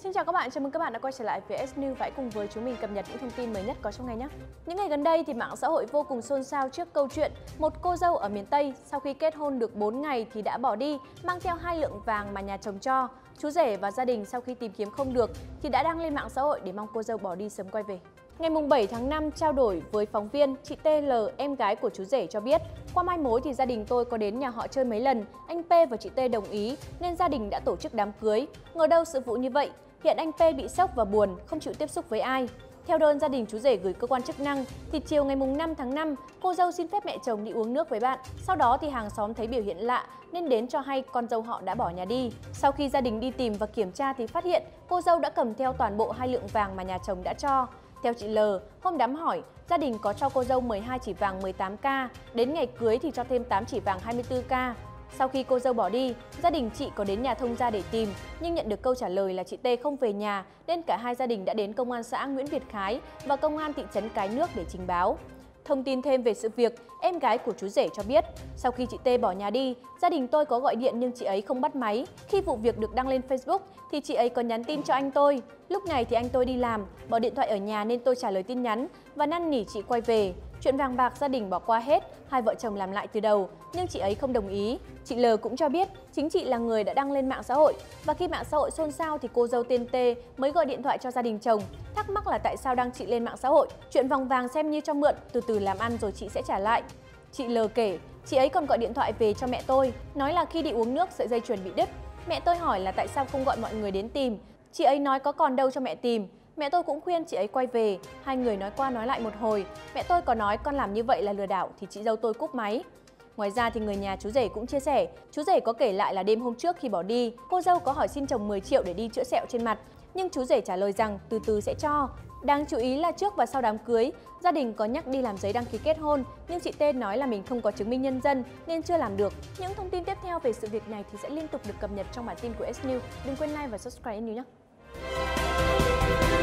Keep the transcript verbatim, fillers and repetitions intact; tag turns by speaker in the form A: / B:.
A: Xin chào các bạn, chào mừng các bạn đã quay trở lại với S News và hãy cùng với chúng mình cập nhật những thông tin mới nhất có trong ngày nhé. Những ngày gần đây thì mạng xã hội vô cùng xôn xao trước câu chuyện một cô dâu ở miền Tây sau khi kết hôn được bốn ngày thì đã bỏ đi, mang theo hai lượng vàng mà nhà chồng cho. Chú rể và gia đình sau khi tìm kiếm không được thì đã đăng lên mạng xã hội để mong cô dâu bỏ đi sớm quay về. Ngày bảy tháng năm, trao đổi với phóng viên, chị T L, em gái của chú rể cho biết, qua mai mối thì gia đình tôi có đến nhà họ chơi mấy lần, anh P và chị T đồng ý nên gia đình đã tổ chức đám cưới. Ngờ đâu sự vụ như vậy, hiện anh P bị sốc và buồn, không chịu tiếp xúc với ai. Theo đơn gia đình chú rể gửi cơ quan chức năng, thì chiều ngày năm tháng năm, cô dâu xin phép mẹ chồng đi uống nước với bạn. Sau đó thì hàng xóm thấy biểu hiện lạ nên đến cho hay con dâu họ đã bỏ nhà đi. Sau khi gia đình đi tìm và kiểm tra thì phát hiện cô dâu đã cầm theo toàn bộ hai lượng vàng mà nhà chồng đã cho. Theo chị L, hôm đám hỏi, gia đình có cho cô dâu mười hai chỉ vàng mười tám k, đến ngày cưới thì cho thêm tám chỉ vàng hai mươi tư k. Sau khi cô dâu bỏ đi, gia đình chị có đến nhà thông gia để tìm, nhưng nhận được câu trả lời là chị T không về nhà, nên cả hai gia đình đã đến công an xã Nguyễn Việt Khái và công an thị trấn Cái Nước để trình báo. Thông tin thêm về sự việc, em gái của chú rể cho biết, sau khi chị T bỏ nhà đi, gia đình tôi có gọi điện nhưng chị ấy không bắt máy. Khi vụ việc được đăng lên Facebook thì chị ấy có nhắn tin cho anh tôi. Lúc này thì anh tôi đi làm, bỏ điện thoại ở nhà nên tôi trả lời tin nhắn và năn nỉ chị quay về. Chuyện vàng bạc gia đình bỏ qua hết, hai vợ chồng làm lại từ đầu, nhưng chị ấy không đồng ý. Chị L cũng cho biết chính chị là người đã đăng lên mạng xã hội và khi mạng xã hội xôn xao thì cô dâu tên T mới gọi điện thoại cho gia đình chồng, thắc mắc là tại sao đăng chị lên mạng xã hội. Chuyện vòng vàng xem như cho mượn, từ từ làm ăn rồi chị sẽ trả lại. Chị L kể, chị ấy còn gọi điện thoại về cho mẹ tôi, nói là khi đi uống nước sợi dây chuyền bị đứt. Mẹ tôi hỏi là tại sao không gọi mọi người đến tìm. Chị ấy nói có còn đâu cho mẹ tìm. Mẹ tôi cũng khuyên chị ấy quay về, hai người nói qua nói lại một hồi. Mẹ tôi có nói con làm như vậy là lừa đảo thì chị dâu tôi cúp máy. Ngoài ra thì người nhà chú rể cũng chia sẻ, chú rể có kể lại là đêm hôm trước khi bỏ đi, cô dâu có hỏi xin chồng mười triệu để đi chữa sẹo trên mặt, nhưng chú rể trả lời rằng từ từ sẽ cho. Đáng chú ý là trước và sau đám cưới, gia đình có nhắc đi làm giấy đăng ký kết hôn, nhưng chị T nói là mình không có chứng minh nhân dân nên chưa làm được. Những thông tin tiếp theo về sự việc này thì sẽ liên tục được cập nhật trong bản tin của S News. Đừng quên like và subscribe nhé.